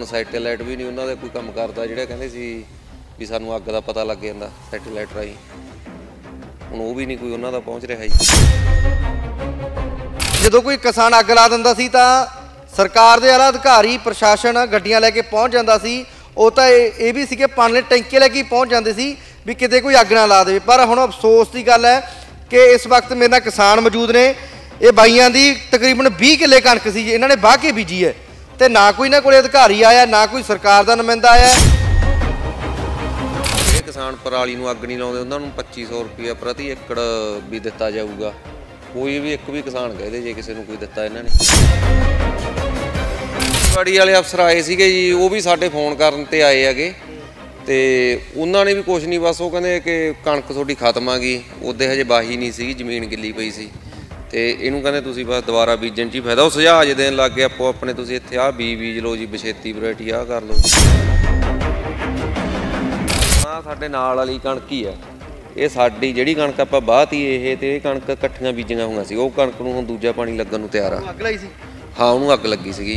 ਹੁਣ ਸੈਟੇਲਾਈਟ ਵੀ ਨਹੀਂ ਉਹਨਾਂ ਦਾ ਕੋਈ ਕੰਮ ਕਰਦਾ, ਜਿਹੜਾ ਕਹਿੰਦੇ ਸੀ ਵੀ ਸਾਨੂੰ ਅੱਗ ਦਾ ਪਤਾ ਲੱਗ ਜਾਂਦਾ ਸੈਟੇਲਾਈਟ ਰਾਹੀਂ। ਹੁਣ ਉਹ ਵੀ ਨਹੀਂ ਕੋਈ ਉਹਨਾਂ ਦਾ ਪਹੁੰਚ ਰਿਹਾ ਜੀ। ਜਦੋਂ ਕੋਈ ਕਿਸਾਨ ਅੱਗ ਲਾ ਦਿੰਦਾ ਸੀ ਤਾਂ ਸਰਕਾਰ ਦੇ ਆਲਾ ਅਧਿਕਾਰੀ ਪ੍ਰਸ਼ਾਸਨ ਗੱਡੀਆਂ ਲੈ ਕੇ ਪਹੁੰਚ ਜਾਂਦਾ ਸੀ। ਉਹ ਤਾਂ ਇਹ ਵੀ ਸੀ ਕਿ ਪਾਣੀ ਦੇ ਟੈਂਕੇ ਲੈ ਕੇ ਪਹੁੰਚ ਜਾਂਦੇ ਸੀ ਵੀ ਕਿਤੇ ਕੋਈ ਅੱਗ ਨਾ ਲਾ ਦੇਵੇ। ਪਰ ਹੁਣ ਅਫਸੋਸ ਦੀ ਗੱਲ ਹੈ ਕਿ ਇਸ ਵਕਤ ਮੇਰੇ ਨਾਲ ਕਿਸਾਨ ਮੌਜੂਦ ਨੇ। ਇਹ ਬਾਈਆਂ ਦੀ ਤਕਰੀਬਨ 20 ਕਿੱਲੇ ਕਣਕ ਸੀ, ਇਹਨਾਂ ਨੇ ਵਾਹ ਕੇ ਬੀਜੀ ਹੈ ਤੇ ਨਾ ਕੋਈ ਇਹਨਾਂ ਕੋਲੇ ਅਧਿਕਾਰੀ ਆਇਆ, ਨਾ ਕੋਈ ਸਰਕਾਰ ਦਾ ਨੁਮਾਇੰਦਾ ਆਇਆ। ਜਿਹੜੇ ਕਿਸਾਨ ਪਰਾਲੀ ਨੂੰ ਅੱਗ ਨਹੀਂ ਲਾਉਂਦੇ ਉਹਨਾਂ ਨੂੰ 2500 ਰੁਪਇਆ ਪ੍ਰਤੀ ਏਕੜ ਵੀ ਦਿੱਤਾ ਜਾਊਗਾ। ਕੋਈ ਵੀ ਇੱਕ ਵੀ ਕਿਸਾਨ ਕਹਦੇ ਜੇ ਕਿਸੇ ਨੂੰ ਕੋਈ ਦਿੱਤਾ ਇਹਨਾਂ ਨੇ। ਖੇਤੀਬਾੜੀ ਵਾਲੇ ਅਫਸਰ ਆਏ ਸੀਗੇ ਜੀ, ਉਹ ਵੀ ਸਾਡੇ ਫੋਨ ਕਰਨ ਤੇ ਆਏ ਹੈਗੇ ਤੇ ਉਹਨਾਂ ਨੇ ਵੀ ਕੁਛ ਨਹੀਂ, ਬਸ ਉਹ ਕਹਿੰਦੇ ਕਿ ਕਣਕ ਤੁਹਾਡੀ ਖਤਮ ਆ ਗਈ। ਉਹਦੇ ਹਜੇ ਵਾਹੀ ਨਹੀਂ ਸੀਗੀ, ਜ਼ਮੀਨ ਗਿੱਲੀ ਪਈ ਸੀ ਤੇ ਇਹਨੂੰ ਕਹਿੰਦੇ ਤੁਸੀਂ ਬਸ ਦੁਬਾਰਾ ਬੀਜਣ 'ਚ ਹੀ ਫਾਇਦਾ। ਉਹ ਸੁਝਾਅ ਜੇ ਦੇਣ ਲੱਗ ਗਏ ਆਪੋ ਆਪਣੇ, ਤੁਸੀਂ ਇੱਥੇ ਆਹ ਬੀਜ ਲਓ ਜੀ, ਵਿਛੇਤੀ ਵੈਰਾਈਟੀ ਆਹ ਕਰ ਲਓ। ਆਹ ਸਾਡੇ ਨਾਲ ਵਾਲੀ ਕਣਕ ਹੀ ਆ, ਇਹ ਸਾਡੀ ਜਿਹੜੀ ਕਣਕ ਆਪਾਂ ਬਾਹਤੀ ਇਹ ਤੇ ਇਹ ਕਣਕ ਇਕੱਠੀਆਂ ਬੀਜੀਆਂ ਹੋਈਆਂ ਸੀ। ਉਹ ਕਣਕ ਨੂੰ ਹੁਣ ਦੂਜਾ ਪਾਣੀ ਲੱਗਣ ਨੂੰ ਤਿਆਰ ਆ। ਅੱਗ ਲਾਈ ਸੀ? ਹਾਂ, ਉਹਨੂੰ ਅੱਗ ਲੱਗੀ ਸੀਗੀ।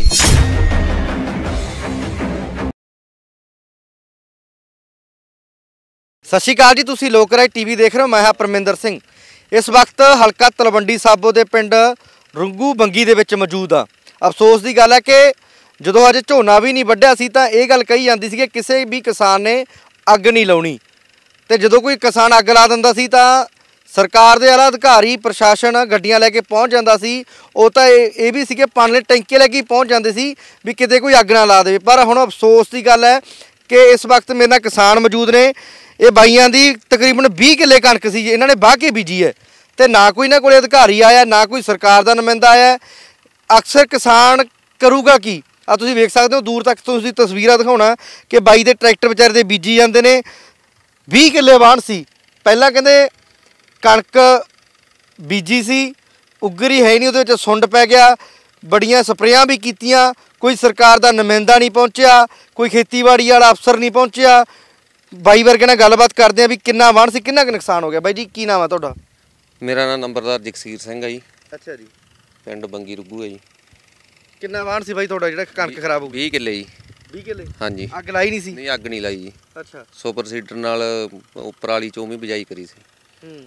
ਸਤਿ ਸ਼੍ਰੀ ਅਕਾਲ ਜੀ, ਤੁਸੀਂ ਲੋਕ ਰਾਏ ਟੀਵੀ ਦੇਖ ਰਹੇ ਹੋ। ਮੈਂ ਹਾਂ ਪਰਮਿੰਦਰ ਸਿੰਘ। ਇਸ ਵਕਤ ਹਲਕਾ ਤਲਵੰਡੀ ਸਾਬੋ ਦੇ ਪਿੰਡ ਰੰਗੂ ਬੰਗੀ ਦੇ ਵਿੱਚ ਮੌਜੂਦ ਆ। ਅਫਸੋਸ ਦੀ ਗੱਲ ਹੈ ਕਿ ਜਦੋਂ ਅਜੇ ਝੋਨਾ ਵੀ ਨਹੀਂ ਵੱਢਿਆ ਸੀ ਤਾਂ ਇਹ ਗੱਲ ਕਹੀ ਜਾਂਦੀ ਸੀ ਕਿ ਕਿਸੇ ਵੀ ਕਿਸਾਨ ਨੇ ਅੱਗ ਨਹੀਂ ਲਾਉਣੀ। ਤੇ ਜਦੋਂ ਕੋਈ ਕਿਸਾਨ ਅੱਗ ਲਾ ਦਿੰਦਾ ਸੀ ਤਾਂ ਸਰਕਾਰ ਦੇ ਆਲਾ ਅਧਿਕਾਰੀ ਪ੍ਰਸ਼ਾਸਨ ਗੱਡੀਆਂ ਲੈ ਕੇ ਪਹੁੰਚ ਜਾਂਦਾ ਸੀ। ਉਹ ਤਾਂ ਇਹ ਵੀ ਸੀ ਕਿ ਪਾਣੀ ਦੇ ਟੈਂਕੇ ਲੈ ਕੇ ਪਹੁੰਚ ਜਾਂਦੇ ਸੀ ਵੀ ਕਿਤੇ ਕੋਈ ਅੱਗ ਨਾ ਲਾ ਦੇਵੇ। ਪਰ ਹੁਣ ਅਫਸੋਸ ਦੀ ਗੱਲ ਹੈ ਕਿ ਇਸ ਵਕਤ ਮੇਰੇ ਨਾਲ ਕਿਸਾਨ ਮੌਜੂਦ ਨੇ। ਇਹ ਬਾਈਆਂ ਦੀ ਤਕਰੀਬਨ 20 ਕਿੱਲੇ ਕਣਕ ਸੀ, ਇਹਨਾਂ ਨੇ ਵਾਹ ਕੇ ਬੀਜੀ ਹੈ ਤੇ ਨਾ ਕੋਈ ਇਹਨਾਂ ਕੋਲੇ ਅਧਿਕਾਰੀ ਆਇਆ, ਨਾ ਕੋਈ ਸਰਕਾਰ ਦਾ ਨੁਮਾਇੰਦਾ ਆਇਆ। ਅਕਸਰ ਕਿਸਾਨ ਕਰੂਗਾ ਕੀ? ਆ ਤੁਸੀਂ ਵੇਖ ਸਕਦੇ ਹੋ, ਦੂਰ ਤੱਕ ਤੁਸੀਂ ਤਸਵੀਰਾਂ ਦਿਖਾਉਣਾ ਕਿ ਬਾਈ ਦੇ ਟਰੈਕਟਰ ਵਿਚਾਰੇ ਦੇ ਬੀਜੀ ਜਾਂਦੇ ਨੇ। 20 ਕਿੱਲੇ ਵਾਹਣ ਸੀ। ਪਹਿਲਾਂ ਕਹਿੰਦੇ ਕਣਕ ਬੀਜੀ ਸੀ, ਉੱਗਰੀ ਹੈ ਨਹੀਂ, ਉਹਦੇ ਵਿੱਚ ਸੁੰਡ ਪੈ ਗਿਆ, ਬੜੀਆਂ ਸਪਰੇਆਂ ਵੀ ਕੀਤੀਆਂ, ਕੋਈ ਸਰਕਾਰ ਦਾ ਨੁਮਾਇੰਦਾ ਨਹੀਂ ਪਹੁੰਚਿਆ, ਕੋਈ ਖੇਤੀਬਾੜੀ ਵਾਲਾ ਅਫਸਰ ਨਹੀਂ ਪਹੁੰਚਿਆ। ਬਾਈ ਵਰਗੇ ਨਾਲ ਗੱਲਬਾਤ ਕਰਦੇ ਆ ਵੀ ਕਿੰਨਾ ਵਾਹਣ ਸੀ, ਕਿੰਨਾ ਕੁ ਨੁਕਸਾਨ ਹੋ ਗਿਆ। ਬਾਈ ਜੀ ਕੀ ਨਾਮ ਆ ਤੁਹਾਡਾ? ਮੇਰਾ ਨਾਮ ਨੰਬਰਦਾਰ ਜਗਸੀਰ ਸਿੰਘ ਹੈ ਜੀ। ਅੱਛਾ ਜੀ। ਪਿੰਡ ਬੰਗੀ ਰੁੱਗੂ ਹੈ ਜੀ। ਕਿੰਨਾ ਵਾਹਣ ਸੀ ਬਾਈ ਤੁਹਾਡਾ ਜਿਹੜਾ ਕਣਕ ਖਰਾਬ ਹੋ ਗਈ? 20 ਕਿੱਲੇ ਜੀ। 20 ਕਿੱਲੇ? ਹਾਂਜੀ। ਅੱਗ ਲਾਈ ਨਹੀਂ ਸੀ? ਨਹੀਂ, ਅੱਗ ਨਹੀਂ ਲਾਈ ਜੀ। ਅੱਛਾ। ਸੁਪਰ ਸੀਡਰ ਨਾਲ ਪਰਾਲੀ ਚੋਂ ਵੀ ਬਿਜਾਈ ਕਰੀ ਸੀ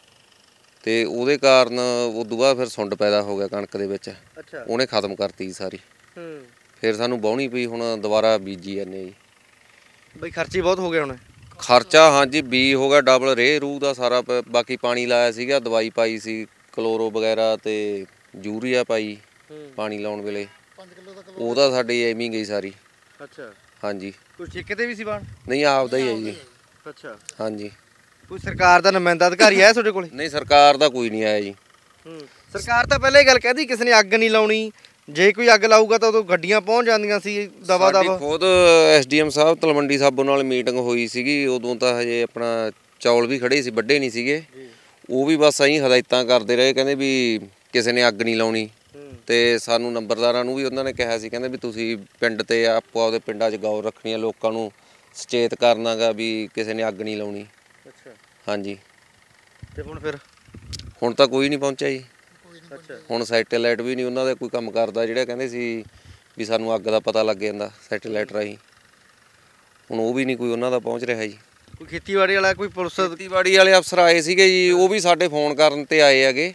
ਤੇ ਉਹਦੇ ਕਾਰਨ ਉਦੋਂ ਬਾਅਦ ਫਿਰ ਸੁੰਡ ਪੈਦਾ ਹੋ ਗਿਆ ਕਣਕ ਦੇ ਵਿੱਚ। ਅੱਛਾ। ਉਹਨੇ ਖਤਮ ਕਰਤੀ ਸਾਰੀ। ਫਿਰ ਸਾਨੂੰ ਵਾਹੁਣੀ ਪਈ, ਹੁਣ ਦੁਬਾਰਾ ਬੀਜੀ ਜਾਂਦੇ ਜੀ। ਬਈ ਖਰਚੇ ਬਹੁਤ ਹੋ ਗਏ ਹੁਣ? ਖਰਚਾ ਹਾਂਜੀ, ਬੀ ਹੋ ਗਿਆ ਡਬਲ, ਰੇਹ ਰੂਹ ਦਾ ਸਾਰਾ, ਬਾਕੀ ਪਾਣੀ ਲਾਇਆ ਸੀਗਾ, ਦਵਾਈ ਪਾਈ ਸੀ ਕਲੋਰੋ ਵਗੈਰਾ ਤੇ ਯੂਰੀਆ ਪਾਈ ਪਾਣੀ ਲਾਉਣ ਵੇਲੇ, ਉਹਦਾ ਸਾਡੀ ਐਵੇਂ ਗਈ ਸਾਰੀ। ਅੱਛਾ। ਹਾਂਜੀ। ਕੋਈ ਠੇਕੇ ਤੇ ਵੀ ਸੀ ਬਾਣ? ਨਹੀਂ, ਆਪਦਾ ਹੀ ਹੈ ਜੀ। ਅੱਛਾ। ਹਾਂਜੀ। ਕੋਈ ਸਰਕਾਰ ਦਾ ਨੁਮਾਇੰਦਾ ਅਧਿਕਾਰੀ ਆਇਆ ਤੁਹਾਡੇ ਕੋਲੇ? ਨਹੀਂ, ਸਰਕਾਰ ਦਾ ਕੋਈ ਨਹੀਂ ਆਇਆ ਜੀ। ਸਰਕਾਰ ਤਾਂ ਪਹਿਲਾਂ ਹੀ ਗੱਲ ਕਹਿੰਦੀ ਕਿਸੇ ਨੇ ਅੱਗ ਨਹੀਂ ਲਾਉਣੀ, ਜੇ ਕੋਈ ਅੱਗ ਲਾਊਗਾ ਤਾਂ ਉਦੋਂ ਗੱਡੀਆਂ ਪਹੁੰਚ ਜਾਂਦੀਆਂ ਸੀ ਦਵਾ ਦਵਾ। ਖੁਦ ਐਸਡੀਐਮ ਸਾਹਿਬ ਤਲਵੰਡੀ ਸਾਬੋ ਨਾਲ ਮੀਟਿੰਗ ਹੋਈ ਸੀਗੀ, ਉਦੋਂ ਤਾਂ ਹਜੇ ਆਪਣਾ ਚੌਲ ਵੀ ਖੜੇ ਸੀ, ਵੱਡੇ ਨਹੀਂ ਸੀਗੇ। ਉਹ ਵੀ ਬਸ ਐਂ ਹਦਾਇਤਾਂ ਕਰਦੇ ਰਹੇ, ਕਹਿੰਦੇ ਵੀ ਕਿਸੇ ਨੇ ਅੱਗ ਨਹੀਂ ਲਾਉਣੀ। ਤੇ ਸਾਨੂੰ ਨੰਬਰਦਾਰਾਂ ਨੂੰ ਵੀ ਉਹਨਾਂ ਨੇ ਕਿਹਾ ਸੀ, ਕਹਿੰਦੇ ਵੀ ਤੁਸੀਂ ਪਿੰਡ ਤੇ ਆਪੋ ਆਪਦੇ ਪਿੰਡਾਂ 'ਚ ਗੌਰ ਰੱਖਣੀ ਆ, ਲੋਕਾਂ ਨੂੰ ਸੁਚੇਤ ਕਰਨਾਗਾ ਵੀ ਕਿਸੇ ਨੇ ਅੱਗ ਨਹੀਂ ਲਾਉਣੀ। ਅੱਛਾ। ਹਾਂਜੀ। ਤੇ ਹੁਣ ਫਿਰ? ਹੁਣ ਤਾਂ ਕੋਈ ਨਹੀਂ ਪਹੁੰਚਿਆ ਜੀ। ਅੱਛਾ। ਹੁਣ ਸੈਟੇਲਾਈਟ ਵੀ ਨਹੀਂ ਉਹਨਾਂ ਦਾ ਕੋਈ ਕੰਮ ਕਰਦਾ, ਜਿਹੜਾ ਕਹਿੰਦੇ ਸੀ ਵੀ ਸਾਨੂੰ ਅੱਗ ਦਾ ਪਤਾ ਲੱਗ ਜਾਂਦਾ ਸੈਟੇਲਾਈਟ ਰਾਹੀਂ। ਹੁਣ ਉਹ ਵੀ ਨਹੀਂ ਕੋਈ ਉਹਨਾਂ ਦਾ ਪਹੁੰਚ ਰਿਹਾ ਜੀ। ਕੋਈ ਖੇਤੀਬਾੜੀ ਵਾਲਾ, ਕੋਈ ਪੁਲਿਸ? ਖੇਤੀਬਾੜੀ ਵਾਲੇ ਅਫਸਰ ਆਏ ਸੀਗੇ ਜੀ, ਉਹ ਵੀ ਸਾਡੇ ਫੋਨ ਕਰਨ ਤੇ ਆਏ ਹੈਗੇ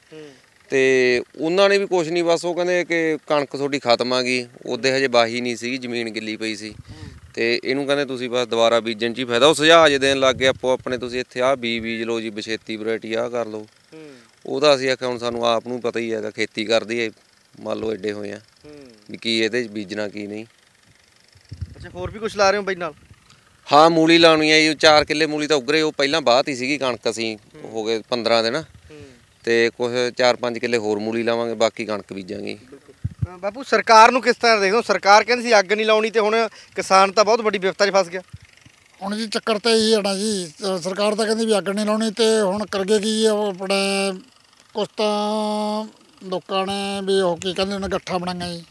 ਤੇ ਉਹਨਾਂ ਨੇ ਵੀ ਕੁਛ ਨਹੀਂ, ਬਸ ਉਹ ਕਹਿੰਦੇ ਕਿ ਕਣਕ ਤੁਹਾਡੀ ਖਤਮ ਆ ਗਈ। ਉਹਦੇ ਹਜੇ ਵਾਹੀ ਨਹੀਂ ਸੀਗੀ, ਜ਼ਮੀਨ ਗਿੱਲੀ ਪਈ ਸੀ ਤੇ ਇਹਨੂੰ ਕਹਿੰਦੇ ਤੁਸੀਂ ਬਸ ਦੁਬਾਰਾ ਬੀਜਣ 'ਚ ਹੀ ਫਾਇਦਾ। ਉਹ ਸੁਝਾਅ ਜੇ ਦੇਣ ਲੱਗ ਗਏ ਆਪੋ ਆਪਣੇ, ਤੁਸੀਂ ਇੱਥੇ ਆਹ ਬੀਜ ਲਓ ਜੀ, ਵਿਛੇਤੀ ਵੈਰਾਈਟੀ ਆਹ ਕਰ ਲਓ। ਉਹਦਾ ਅਸੀਂ ਆਖਿਆ ਹੁਣ ਸਾਨੂੰ ਆਪ ਨੂੰ ਪਤਾ ਹੀ ਹੈਗਾ, ਖੇਤੀ ਕਰਦੀ ਹੈ, ਮੰਨ ਲਓ ਐਡੇ ਹੋਏ ਆ ਵੀ ਕੀ ਇਹਦੇ 'ਚ ਬੀਜਣਾ ਕੀ ਨਹੀਂ। ਅੱਛਾ। ਹੋਰ ਵੀ ਕੁਛ ਲਾ ਰਹੇ ਹੋ ਬਾਈ ਨਾਲ? ਹਾਂ, ਮੂਲੀ ਲਾਉਣੀ ਹੈ ਜੀ। 4 ਕਿੱਲੇ ਮੂਲੀ ਤਾਂ ਉੱਗਰੇ, ਉਹ ਪਹਿਲਾਂ ਬਾਹਤੀ ਸੀਗੀ ਕਣਕ, ਅਸੀਂ ਹੋ ਗਏ 15 ਦਿਨ ਤੇ ਕੁਛ 4-5 ਕਿੱਲੇ ਹੋਰ ਮੂਲੀ ਲਾਵਾਂਗੇ, ਬਾਕੀ ਕਣਕ ਬੀਜਾਂਗੇ। ਬਾਪੂ ਸਰਕਾਰ ਨੂੰ ਕਿਸ ਤਰ੍ਹਾਂ ਦੇਖਦੇ ਹੋ? ਸਰਕਾਰ ਕਹਿੰਦੀ ਸੀ ਅੱਗ ਨਹੀਂ ਲਾਉਣੀ ਤੇ ਹੁਣ ਕਿਸਾਨ ਤਾਂ ਬਹੁਤ ਵੱਡੀ ਵਿਪਤਾ 'ਚ ਫਸ ਗਿਆ। ਹੁਣ ਜੀ ਚੱਕਰ ਤਾਂ ਇਹੀ ਹੈ ਨਾ ਜੀ, ਸਰਕਾਰ ਤਾਂ ਕਹਿੰਦੀ ਵੀ ਅੱਗ ਨਹੀਂ ਲਾਉਣੀ ਤੇ ਹੁਣ ਕਰਗੇ ਕੀ ਆਪਣੇ ਕੁਛ ਤਾਂ ਲੋਕਾਂ ਨੇ ਵੀ ਉਹ ਕੀ ਕਹਿੰਦੇ ਨੇ ਗੱਠਾਂ ਬਣਾਈਆਂ ਜੀ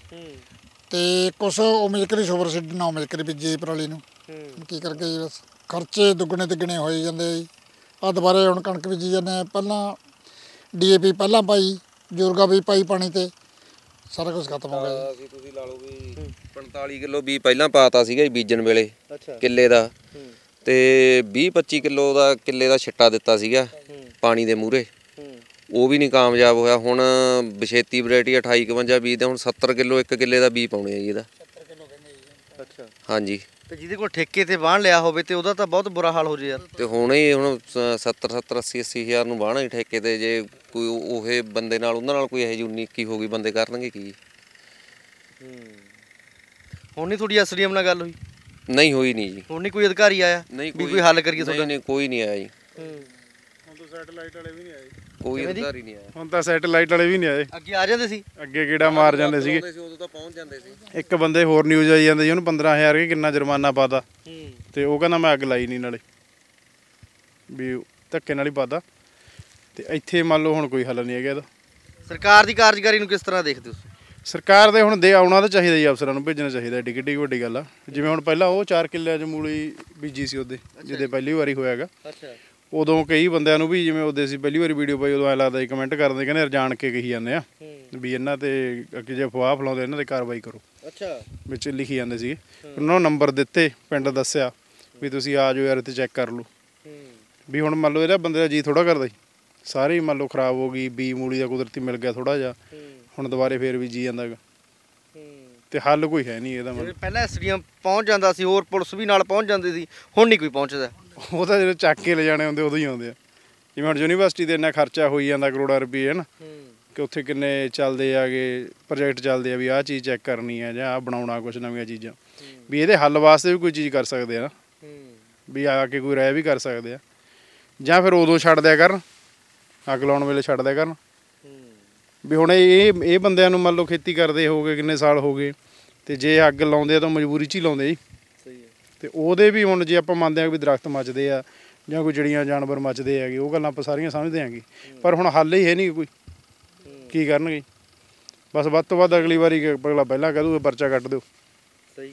ਤੇ ਕੁਛ ਉਹ ਮਿਲਕਰੀ ਸੁਪਰ ਸੀਡਰ ਨਾਲ ਮਿਲਕਰੀ ਬੀਜੀ ਪਰਾਲੀ ਨੂੰ। ਕੀ ਕਰਕੇ ਜੀ, ਬਸ ਖਰਚੇ ਦੁੱਗਣੇ ਤਿੱਗਣੇ ਹੋਏ ਜਾਂਦੇ ਜੀ। ਆਹ ਦੁਬਾਰੇ ਹੁਣ ਕਣਕ ਬੀਜੀ ਜਾਂਦੇ, ਪਹਿਲਾਂ DAP ਪਹਿਲਾਂ ਪਾਈ, ਯੂਰੀਆ ਵੀ ਪਾਈ ਪਾਣੀ ਤੇ, ਸਾਰਾ ਕੁਝ ਖਤਮ ਹੋ ਗਿਆ ਜੀ। ਅਸੀਂ ਤੁਸੀਂ ਲਾ ਲਓ ਵੀ 45 ਕਿਲੋ ਬੀਜ ਪਹਿਲਾਂ ਪਾਤਾ ਸੀਗਾ ਜੀ ਬੀਜਣ ਵੇਲੇ ਕਿੱਲੇ ਦਾ, ਤੇ 20-25 ਕਿਲੋ ਦਾ ਕਿੱਲੇ ਦਾ ਛਿੱਟਾ ਦਿੱਤਾ ਸੀਗਾ ਪਾਣੀ ਦੇ ਮੂਹਰੇ, ਉਹ ਵੀ ਨਹੀਂ ਕਾਮਯਾਬ ਹੋਇਆ। ਹੁਣ ਵਿਛੇਤੀ ਵੈਰਾਈਟੀ 2851 ਬੀਜ ਦਾ ਹੁਣ 70 ਕਿਲੋ ਇੱਕ ਕਿੱਲੇ ਦਾ ਬੀਜ ਪਾਉਣੇ ਆ ਜੀ ਇਹਦਾ। ਅੱਛਾ ਹਾਂਜੀ, ਤੇ ਜਿਹਦੇ ਕੋਲ ਠੇਕੇ ਤੇ ਵਾਹਣ ਲਿਆ ਹੋਵੇ ਤੇ ਉਹਦਾ ਤਾਂ ਬਹੁਤ ਬੁਰਾ ਹਾਲ ਹੋ ਜੇ ਯਾਰ। ਤੇ ਹੁਣ 70 80 ਹਜ਼ਾਰ ਨੂੰ ਵਾਹਣਾ ਹੀ ਠੇਕੇ ਤੇ, ਜੇ ਕੋਈ ਉਹ ਬੰਦੇ ਨਾਲ ਉਹਨਾਂ ਨਾਲ ਕੋਈ ਇਹੋ ਜਿਹੀ 19 ਹੋ ਗਈ ਬੰਦੇ ਕਰਨਗੇ ਕੀ? ਹੁਣ ਨਹੀਂ ਤੁਹਾਡੀ ਐਸਡੀਐਮ ਨਾਲ ਗੱਲ ਹੋਈ? ਨਹੀਂ ਹੋਈ ਨਹੀਂ ਜੀ। ਹੁਣ ਨਹੀਂ ਕੋਈ ਅਧਿਕਾਰੀ ਆਇਆ ਨਹੀਂ ਵੀ ਕੋਈ ਹੱਲ ਕਰੀਏ ਤੁਹਾਡਾ? ਨਹੀਂ ਕੋਈ ਨਹੀਂ ਆਇਆ ਜੀ। ਹੁਣ ਤਾਂ ਸੈਟੇਲਾਈਟ ਵਾਲੇ ਵੀ ਨਹੀਂ ਆਏ। ਕੋਈ ਅਧਿਕਾਰੀ ਨਹੀਂ ਆਇਆ। ਹੁਣ ਤਾਂ ਸੈਟੇਲਾਈਟ ਵਾਲੇ ਵੀ ਨਹੀਂ ਆਏ। ਅੱਗੇ ਆ ਜਾਂਦੇ ਸੀ, ਅੱਗੇ ਕਿਹੜਾ ਮਾਰ ਜਾਂਦੇ ਸੀਗੇ। ਉਦੋਂ ਤਾਂ ਪਹੁੰਚ ਜਾਂਦੇ ਸੀ। ਇੱਕ ਬੰਦੇ ਹੋਰ ਨਿਊਜ਼ ਆਈ ਜਾਂਦੇ ਸੀ, ਉਹਨੂੰ 15000 ਕਿ ਕਿੰਨਾ ਜੁਰਮਾਨਾ ਪਾਤਾ, ਤੇ ਉਹ ਕਹਿੰਦਾ ਮੈਂ ਅੱਗ ਲਾਈ ਨਹੀਂ, ਨਾਲੇ ਵੀ ਧੱਕੇ ਨਾਲ ਹੀ ਪਾਤਾ। ਤੇ ਇੱਥੇ ਮੰਨ ਲਓ ਹੁਣ ਕੋਈ ਹੱਲ ਨਹੀਂ ਹੈਗਾ ਇਹਦਾ। ਸਰਕਾਰ ਦੀ ਕਾਰਜਕਾਰੀ ਨੂੰ ਕਿਸ ਤਰ੍ਹਾਂ ਦੇਖਦੇ ਹੋ? ਸਰਕਾਰ ਦੇ ਹੁਣ ਦੇ ਆਉਣਾ ਤਾਂ ਚਾਹੀਦਾ ਜੀ, ਅਫਸਰਾਂ ਨੂੰ ਭੇਜਣਾ ਚਾਹੀਦਾ, ਏਡੀ ਕਿੱਡੀ ਵੱਡੀ ਗੱਲ ਆ। ਜਿਵੇਂ ਹੁਣ ਪਹਿਲਾਂ ਉਹ 4 ਕਿੱਲਿਆਂ 'ਚ ਮੂਲੀ ਬੀਜੀ ਸੀ ਉਹਦੇ, ਜਿਹਦੇ ਪਹਿਲੀ ਵਾਰੀ ਹੋਇਆ ਹੈਗਾ। ਅੱਛਾ, ਉਦੋਂ ਕਈ ਬੰਦਿਆਂ ਨੂੰ ਵੀ ਜਿਵੇਂ ਉਹਦੇ ਸੀ ਪਹਿਲੀ ਵਾਰੀ ਵੀਡੀਓ ਪਾਈ, ਉਦੋਂ ਐਂ ਲੱਗਦਾ ਸੀ ਕਮੈਂਟ ਕਰਦੇ, ਕਹਿੰਦੇ ਜਾਣ ਕੇ ਕਹੀ ਜਾਂਦੇ ਆ ਵੀ ਇਹਨਾਂ ਤੇ ਅੱਗੇ ਜੇ ਅਫਵਾਹ ਫੈਲਾਉਂਦੇ ਇਹਨਾਂ ਤੇ ਕਾਰਵਾਈ ਕਰੋ, ਅੱਛਾ, ਵਿੱਚ ਲਿਖੀ ਜਾਂਦੇ ਸੀਗੇ। ਉਹਨਾਂ ਨੂੰ ਨੰਬਰ ਦਿੱਤੇ, ਪਿੰਡ ਦੱਸਿਆ ਵੀ ਤੁਸੀਂ ਆ ਜਾਓ ਯਾਰ ਇੱਥੇ ਚੈੱਕ ਕਰ ਲਓ। ਵੀ ਹੁਣ ਮੰਨ ਲਓ ਇਹਦਾ ਬੰਦੇ ਦਾ ਜੀ ਥੋੜਾ ਕਰਦਾ ਸੀ, ਸਾਰੀ ਮੰਨ ਲਓ ਖਰਾਬ ਹੋ ਗਈ, ਬੀ ਮੂਲੀ ਦਾ ਕੁਦਰਤੀ ਮਿਲ ਗਿਆ ਥੋੜਾ ਜਿਹਾ, ਹੁਣ ਦੁਬਾਰੇ ਫੇਰ ਵੀ ਜੀ ਜਾਂਦਾ ਗਾ, ਤੇ ਹੱਲ ਕੋਈ ਹੈ ਨਹੀਂ ਇਹਦਾ। ਜਿਵੇਂ ਪਹਿਲਾਂ ਐਸਡੀਐਮ ਪਹੁੰਚ ਜਾਂਦਾ ਸੀ, ਹੋਰ ਪੁਲਿਸ ਵੀ ਨਾਲ ਪਹੁੰਚ ਜਾਂਦੀ ਸੀ, ਹੁਣ ਨਹੀਂ ਕੋਈ ਪਹੁੰਚਦਾ। ਉਹ ਤਾਂ ਜਦੋਂ ਚੱਕ ਕੇ ਲੈ ਜਾਣੇ ਹੁੰਦੇ ਉਦੋਂ ਹੀ ਆਉਂਦੇ ਆ। ਜਿਵੇਂ ਹੁਣ ਯੂਨੀਵਰਸਿਟੀ ਤੇ ਇੰਨਾ ਖਰਚਾ ਹੋਈ ਜਾਂਦਾ ਕਰੋੜਾਂ ਰੁਪਏ ਹੈ ਨਾ, ਕਿ ਉੱਥੇ ਕਿੰਨੇ ਚੱਲਦੇ ਆਗੇ ਪ੍ਰੋਜੈਕਟ ਚੱਲਦੇ ਆ ਵੀ ਆਹ ਚੀਜ਼ ਚੈੱਕ ਕਰਨੀ ਹੈ ਜਾਂ ਆਹ ਬਣਾਉਣਾ ਕੁਛ ਨਵੀਆਂ ਚੀਜ਼ਾਂ, ਵੀ ਇਹਦੇ ਹੱਲ ਵਾਸਤੇ ਵੀ ਕੋਈ ਚੀਜ਼ ਕਰ ਸਕਦੇ ਆ ਨਾ, ਵੀ ਆ ਕੇ ਕੋਈ ਰਾਇ ਵੀ ਕਰ ਸਕਦੇ ਆ, ਜਾਂ ਫਿਰ ਉਦੋਂ ਛੱਡ ਦਿਆ ਕਰਨ, ਅੱਗ ਲਾਉਣ ਵੇਲੇ ਛੱਡ ਦਿਆ ਕਰਨ। ਵੀ ਹੁਣ ਇਹ ਬੰਦਿਆਂ ਨੂੰ ਮੰਨ ਲਓ ਖੇਤੀ ਕਰਦੇ ਹੋ ਗਏ ਕਿੰਨੇ ਸਾਲ ਹੋ ਗਏ, ਤੇ ਜੇ ਅੱਗ ਲਾਉਂਦੇ ਆ ਤਾਂ ਮਜਬੂਰੀ 'ਚ ਹੀ ਲਾਉਂਦੇ ਜੀ। ਤੇ ਉਹਦੇ ਵੀ ਹੁਣ ਜੇ ਆਪਾਂ ਮੰਨਦੇ ਆ ਵੀ ਦਰਖਤ ਮੱਚਦੇ ਆ ਜਾਂ ਕੋਈ ਚਿੜੀਆਂ ਜਾਨਵਰ ਮੱਚਦੇ ਹੈਗੇ, ਉਹ ਗੱਲਾਂ ਆਪਾਂ ਸਾਰੀਆਂ ਸਮਝਦੇ ਆਂਗੇ, ਪਰ ਹੁਣ ਹੱਲ ਹੀ ਹੈ ਨਹੀਂ ਕੋਈ, ਕੀ ਕਰਨਗੇ? ਬਸ ਵੱਧ ਤੋਂ ਵੱਧ ਅਗਲੀ ਵਾਰੀ ਅਗਲਾ ਪਹਿਲਾਂ ਕਹਿ ਦੂਗਾ ਪਰਚਾ ਕੱਟ ਦਿਓ। ਸਹੀ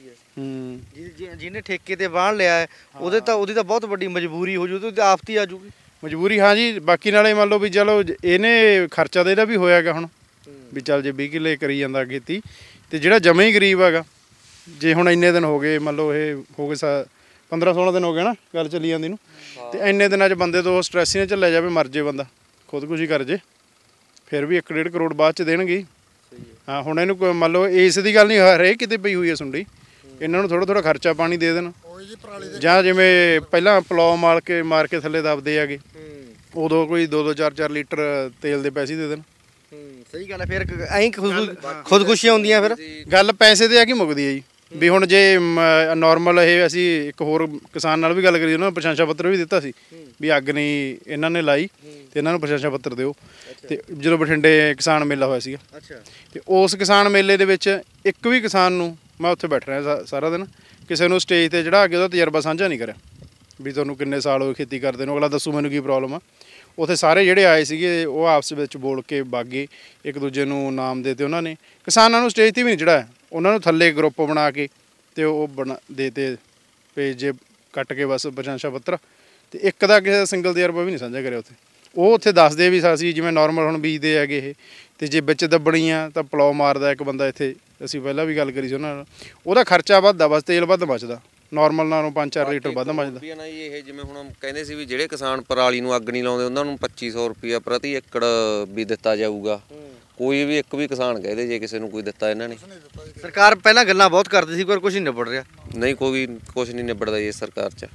ਹੈ। ਜਿਹਨੇ ਠੇਕੇ ਤੇ ਵਾਹਣ ਲਿਆ ਹੈ ਉਹਦੀ ਤਾਂ ਬਹੁਤ ਵੱਡੀ ਮਜਬੂਰੀ ਹੋ ਜੂ, ਤੇ ਆਫਤ ਹੀ ਆ ਜੂਗੀ। ਮਜਬੂਰੀ ਹਾਂ ਜੀ, ਬਾਕੀ ਨਾਲੇ ਮੰਨ ਲਓ ਵੀ ਚਲੋ ਇਹਨੇ ਖਰਚਾ ਤਾਂ ਇਹਦਾ ਵੀ ਹੋਇਆਗਾ ਹੁਣ, ਵੀ ਚੱਲ ਜੇ 20 ਕਿੱਲੇ ਕਰੀ ਜਾਂਦਾ ਖੇਤੀ, ਤੇ ਜਿਹੜਾ ਜਮੇ ਹੀ ਗਰੀਬ ਹੈਗਾ, ਜੇ ਹੁਣ ਇੰਨੇ ਦਿਨ ਹੋ ਗਏ ਮੰਨ ਲਓ ਇਹ ਹੋ ਗਏ 15-16 ਦਿਨ ਹੋ ਗਏ ਨਾ ਗੱਲ ਚੱਲੀ ਜਾਂਦੀ ਨੂੰ, ਤੇ ਇੰਨੇ ਦਿਨਾਂ 'ਚ ਬੰਦੇ ਤੋਂ ਸਟ੍ਰੈਸ ਹੀ ਨਾ ਝੱਲਿਆ ਜਾਵੇ, ਮਰ ਜੇ ਬੰਦਾ, ਖੁਦਕੁਸ਼ੀ ਕਰ ਜੇ, ਫਿਰ ਵੀ 1-1.5 ਕਰੋੜ ਬਾਅਦ 'ਚ ਦੇਣਗੇ। ਹਾਂ ਹੁਣ ਇਹਨੂੰ ਮੰਨ ਲਓ ਇਸ ਦੀ ਗੱਲ ਨਹੀਂ, ਹਰੇਕ ਕਿਤੇ ਪਈ ਹੋਈ ਹੈ ਸੁੰਡੀ, ਇਹਨਾਂ ਨੂੰ ਥੋੜਾ ਖਰਚਾ ਪਾਣੀ ਦੇ ਦੇਣ, ਜਾਂ ਜਿਵੇਂ ਪਹਿਲਾਂ ਪਲੌ ਮਾਰ ਕੇ ਥੱਲੇ ਦੱਬਦੇ ਹੈਗੇ, ਉਦੋਂ ਕੋਈ 2-2 4-4 ਲੀਟਰ ਤੇਲ ਦੇ ਪੈਸੇ ਦੇ ਦੇਣ। ਸਹੀ ਗੱਲ ਹੈ। ਫਿਰ ਐਂ ਖੁਦਕੁਸ਼ੀਆਂ ਹੁੰਦੀਆਂ, ਫਿਰ ਗੱਲ ਪੈਸੇ ਤੇ ਆ ਕਿ ਮੁੱਕਦੀ ਹੈ ਜੀ। ਵੀ ਹੁਣ ਜੇ ਨੋਰਮਲ ਇਹ ਅਸੀਂ ਇੱਕ ਹੋਰ ਕਿਸਾਨ ਨਾਲ ਵੀ ਗੱਲ ਕਰੀ, ਉਹਨਾਂ ਨੂੰ ਪ੍ਰਸ਼ੰਸਾ ਪੱਤਰ ਵੀ ਦਿੱਤਾ ਸੀ ਵੀ ਅੱਗ ਨਹੀਂ ਇਹਨਾਂ ਨੇ ਲਾਈ, ਤੇ ਇਹਨਾਂ ਨੂੰ ਪ੍ਰਸ਼ੰਸਾ ਪੱਤਰ ਦਿਓ। ਤੇ ਜਦੋਂ ਬਠਿੰਡੇ ਕਿਸਾਨ ਮੇਲਾ ਹੋਇਆ ਸੀਗਾ, ਤੇ ਉਸ ਕਿਸਾਨ ਮੇਲੇ ਦੇ ਵਿੱਚ ਇੱਕ ਵੀ ਕਿਸਾਨ ਨੂੰ, ਮੈਂ ਉੱਥੇ ਬੈਠ ਰਿਹਾ ਸਾਰਾ ਦਿਨ, ਕਿਸੇ ਨੂੰ ਸਟੇਜ ਤੇ ਚੜ੍ਹਾ ਕੇ ਉਹਦਾ ਤਜਰਬਾ ਸਾਂਝਾ ਨਹੀਂ ਕਰਿਆ ਵੀ ਤੁਹਾਨੂੰ ਕਿੰਨੇ ਸਾਲ ਹੋਏ ਖੇਤੀ ਕਰਦੇ ਨੂੰ, ਅਗਲਾ ਦੱਸੂ ਮੈਨੂੰ ਕੀ ਪ੍ਰੋਬਲਮ ਆ। ਉੱਥੇ ਸਾਰੇ ਜਿਹੜੇ ਆਏ ਸੀਗੇ ਉਹ ਆਪਸ ਵਿੱਚ ਬੋਲ ਕੇ ਬਾਗੇ, ਇੱਕ ਦੂਜੇ ਨੂੰ ਨਾਮ ਦੇ ਤੇ ਉਹਨਾਂ ਨੇ, ਕਿਸਾਨਾਂ ਨੂੰ ਸਟੇਜ 'ਤੇ ਵੀ ਨਹੀਂ ਚੜਾਇਆ, ਉਹਨਾਂ ਨੂੰ ਥੱਲੇ ਗਰੁੱਪ ਬਣਾ ਕੇ ਤੇ ਉਹ ਦੇਤੇ ਪੇਜ ਜੇ ਕੱਟ ਕੇ ਬਸ ਪ੍ਰਸ਼ੰਸਾ ਪੱਤਰ, ਤੇ ਇੱਕ ਦਾ ਕਿਸੇ ਸਿੰਗਲ ਤਜਰਬਾ ਵੀ ਨਹੀਂ ਸਾਂਝਾ ਕਰਿਆ ਉੱਥੇ। ਉਹ ਉੱਥੇ ਦੱਸਦੇ ਵੀ ਅਸੀਂ ਜਿਵੇਂ ਨੋਰਮਲ ਹੁਣ ਬੀਜਦੇ ਹੈਗੇ ਇਹ, ਤੇ ਜੇ ਵਿੱਚ ਦੱਬਣੀ ਆ ਤਾਂ ਪਲੌ ਮਾਰਦਾ ਇੱਕ ਬੰਦਾ, ਇੱਥੇ ਅਸੀਂ ਪਹਿਲਾਂ ਵੀ ਗੱਲ ਕਰੀ ਸੀ ਉਹਨਾਂ ਨਾਲ, ਉਹਦਾ ਖਰਚਾ ਵੱਧਦਾ, ਬਸ ਤੇਲ ਵੱਧ ਮੱਚਦਾ, ਨਾਰਮਲ ਨਾਲੋਂ 5-4 ਲੀਟਰ ਵੱਧ ਮੱਚਦਾ। ਇਹ ਜਿਵੇਂ ਹੁਣ ਕਹਿੰਦੇ ਸੀ ਵੀ ਜਿਹੜੇ ਕਿਸਾਨ ਪਰਾਲੀ ਨੂੰ ਅੱਗ ਨਹੀਂ ਲਾਉਂਦੇ ਉਹਨਾਂ ਨੂੰ 2500 ਰੁਪਇਆ ਪ੍ਰਤੀ ਏਕੜ ਵੀ ਦਿੱਤਾ ਜਾਊਗਾ, ਕੋਈ ਵੀ ਇੱਕ ਵੀ ਕਿਸਾਨ ਕਹਦੇ ਜੇ ਕਿਸੇ ਨੂੰ ਕੋਈ ਦਿੱਤਾ ਇਹਨਾਂ ਨੇ। ਸਰਕਾਰ ਪਹਿਲਾਂ ਗੱਲਾਂ ਬਹੁਤ ਕਰਦੀ ਸੀ, ਪਰ ਕੁਝ ਨਹੀਂ ਨਿਬੜ ਰਿਹਾ। ਨਹੀਂ, ਕੁਛ ਨਹੀਂ ਨਿਬੜਦਾ ਜੀ ਸਰਕਾਰ 'ਚ।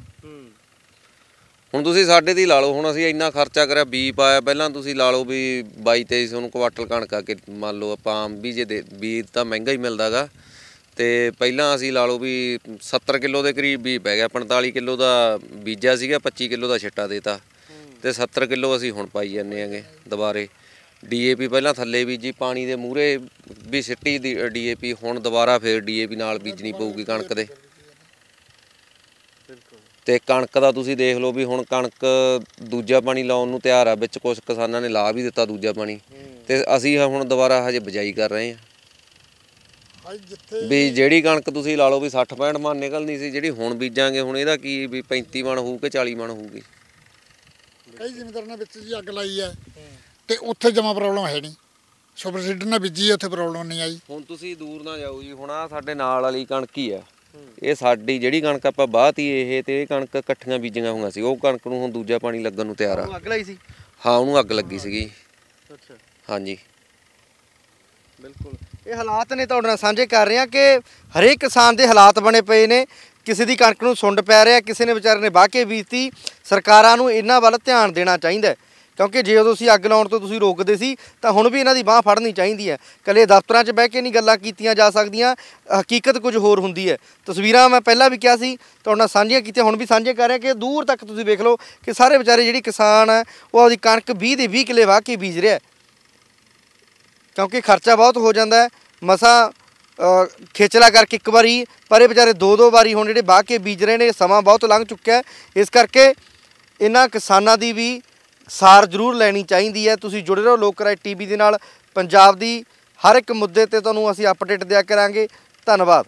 ਹੁਣ ਤੁਸੀਂ ਸਾਡੇ ਦੀ ਲਾ ਲਓ, ਹੁਣ ਅਸੀਂ ਇੰਨਾ ਖਰਚਾ ਕਰਿਆ, ਬੀ ਪਾਇਆ, ਪਹਿਲਾਂ ਤੁਸੀਂ ਲਾ ਲਓ ਵੀ 22-2300 ਨੂੰ ਕੁਆਟਲ ਕਣਕ ਆ ਕੇ ਮੰਨ ਲਓ ਆਪਾਂ ਆਮ ਵੀ ਜੇ ਬੀ ਤਾਂ ਮਹਿੰਗਾ ਹੀ ਮਿਲਦਾ ਗਾ, ਤੇ ਪਹਿਲਾਂ ਅਸੀਂ ਲਾ ਲਓ ਵੀ 70 ਕਿਲੋ ਦੇ ਕਰੀਬ ਬੀ ਪੈ ਗਿਆ, 45 ਕਿਲੋ ਦਾ ਬੀਜਿਆ ਸੀਗਾ, 25 ਕਿਲੋ ਦਾ ਛਿੱਟਾ ਦੇਤਾ, ਤੇ 70 ਕਿਲੋ ਅਸੀਂ ਹੁਣ ਪਾਈ ਜਾਂਦੇ ਹੈਗੇ ਦੁਬਾਰੇ। DAP ਪਹਿਲਾਂ ਥੱਲੇ ਬੀਜੀ, ਪਾਣੀ ਦੇ ਮੂਹਰੇ ਵੀ ਸਿੱਟੀ ਦੀ DAP, ਹੁਣ ਦੁਬਾਰਾ ਫਿਰ DAP ਨਾਲ ਬੀਜਣੀ ਪਊਗੀ ਕਣਕ ਦੇ। ਤੇ ਕਣਕ ਦਾ ਤੁਸੀਂ ਦੇਖ ਲਓ ਵੀ ਹੁਣ ਕਣਕ ਦੂਜਾ ਪਾਣੀ ਲਾਉਣ ਨੂੰ ਤਿਆਰ ਆ, ਵਿੱਚ ਕੁਝ ਕਿਸਾਨਾਂ ਨੇ ਲਾ ਵੀ ਦਿੱਤਾ ਦੂਜਾ ਪਾਣੀ, ਤੇ ਅਸੀਂ ਹੁਣ ਦੁਬਾਰਾ ਹਜੇ ਬਿਜਾਈ ਕਰ ਰਹੇ ਹਾਂ। ਵੀ ਜਿਹੜੀ ਕਣਕ ਤੁਸੀਂ ਲਾ ਲਓ ਵੀ 60-65 ਮਣ ਨਿਕਲਣੀ ਸੀ, ਜਿਹੜੀ ਹੁਣ ਬੀਜਾਂਗੇ ਹੁਣ ਇਹਦਾ ਕੀ ਵੀ 35 ਮਣ ਹੋਊ ਕਿ 40 ਮਣ ਹੋਊਗੀ। ਕਈ ਜ਼ਿਮੀਂਦਾਰਾਂ ਨੇ ਵਿੱਚ ਜੀ ਅੱਗ ਲਾਈ ਹੈ, ਤੇ ਉੱਥੇ ਜਮਾ ਪ੍ਰੋਬਲਮ ਹੈ ਨਹੀਂ, ਸੁਪਰ ਸੀਡਰ ਨਾਲ ਬੀਜੀ ਉੱਥੇ ਪ੍ਰੋਬਲਮ ਨਹੀਂ ਆਈ। ਹੁਣ ਤੁਸੀਂ ਦੂਰ ਨਾ ਜਾਓ ਜੀ, ਹੁਣ ਆ ਸਾਡੇ ਨਾਲ ਵਾਲੀ ਕਣਕ ਹੀ ਆ, ਇਹ ਸਾਡੀ ਜਿਹੜੀ ਕਣਕ ਆਪਾਂ ਬਾਹਤੀ ਇਹ ਤੇ ਇਹ ਕਣਕ ਇਕੱਠੀਆਂ ਬੀਜੀਆਂ ਹੋਈਆਂ ਸੀ। ਉਹ ਕਣਕ ਨੂੰ ਹੁਣ ਦੂਜਾ ਪਾਣੀ ਲੱਗਣ ਨੂੰ ਤਿਆਰ ਆ। ਅੱਗ ਲਾਈ ਸੀ? ਹਾਂ ਉਹਨੂੰ ਅੱਗ ਲੱਗੀ ਸੀਗੀ। ਅੱਛਾ, ਹਾਂਜੀ ਬਿਲਕੁਲ। ਇਹ ਹਾਲਾਤ ਨੇ ਤੁਹਾਡੇ ਨਾਲ ਸਾਂਝੇ ਕਰ ਰਹੇ ਹਾਂ ਕਿ ਹਰੇਕ ਕਿਸਾਨ ਦੇ ਹਾਲਾਤ ਬਣੇ ਪਏ ਨੇ। ਕਿਸੇ ਦੀ ਕਣਕ ਨੂੰ ਸੁੰਡ ਪੈ ਰਿਹਾ, ਕਿਸੇ ਨੇ ਵਿਚਾਰੇ ਨੇ ਵਾਹ ਕੇ ਬੀਜਤੀ। ਸਰਕਾਰਾਂ ਨੂੰ ਇਹਨਾਂ ਵੱਲ ਧਿਆਨ ਦੇਣਾ ਚਾਹੀਦਾ ਹੈ, ਕਿਉਂਕਿ ਜੇ ਉਦੋਂ ਅਸੀਂ ਅੱਗ ਲਾਉਣ ਤੋਂ ਤੁਸੀਂ ਰੋਕਦੇ ਸੀ ਤਾਂ ਹੁਣ ਵੀ ਇਹਨਾਂ ਦੀ ਬਾਹ ਫੜਨੀ ਚਾਹੀਦੀ ਹੈ। ਇਕੱਲੇ ਦਫ਼ਤਰਾਂ 'ਚ ਬਹਿ ਕੇ ਨਹੀਂ ਗੱਲਾਂ ਕੀਤੀਆਂ ਜਾ ਸਕਦੀਆਂ, ਹਕੀਕਤ ਕੁਝ ਹੋਰ ਹੁੰਦੀ ਹੈ। ਤਸਵੀਰਾਂ ਮੈਂ ਪਹਿਲਾਂ ਵੀ ਕਿਹਾ ਸੀ ਤੁਹਾਡੇ ਨਾਲ ਸਾਂਝੀਆਂ ਕੀਤੀਆਂ, ਹੁਣ ਵੀ ਸਾਂਝੇ ਕਰ ਰਹੇ ਕਿ ਦੂਰ ਤੱਕ ਤੁਸੀਂ ਵੇਖ ਲਓ ਕਿ ਸਾਰੇ ਵਿਚਾਰੇ ਜਿਹੜੀ ਕਿਸਾਨ ਹੈ ਉਹ ਆਪਦੀ ਕਣਕ 20 ਦੇ 20 ਕਿੱਲੇ ਵਾਹ ਕੇ ਬੀਜ ਰਿਹਾ, ਕਿਉਂਕਿ ਖਰਚਾ ਬਹੁਤ ਹੋ ਜਾਂਦਾ ਹੈ। ਮਸਾਂ ਖੇਚਲਾ ਕਰਕੇ ਇੱਕ ਵਾਰੀ, ਪਰ ਇਹ ਵਿਚਾਰੇ ਦੋ ਦੋ ਵਾਰੀ ਹੁਣ ਜਿਹੜੇ ਵਾਹ ਕੇ ਬੀਜ ਰਹੇ ਨੇ। ਸਮਾਂ ਬਹੁਤ ਲੰਘ ਚੁੱਕਿਆ, ਇਸ ਕਰਕੇ ਇਹਨਾਂ ਕਿਸਾਨਾਂ ਦੀ ਵੀ ਸਾਰ ਜ਼ਰੂਰ ਲੈਣੀ ਚਾਹੀਦੀ ਹੈ। ਤੁਸੀਂ ਜੁੜੇ ਰਹੋ ਲੋਕ ਰਾਏ ਟੀਵੀ ਦੇ ਨਾਲ। ਪੰਜਾਬ ਦੀ ਹਰ ਇੱਕ ਮੁੱਦੇ ਤੇ ਤੁਹਾਨੂੰ ਅਸੀਂ ਅਪਡੇਟ ਦਿਆ ਕਰਾਂਗੇ। ਧੰਨਵਾਦ।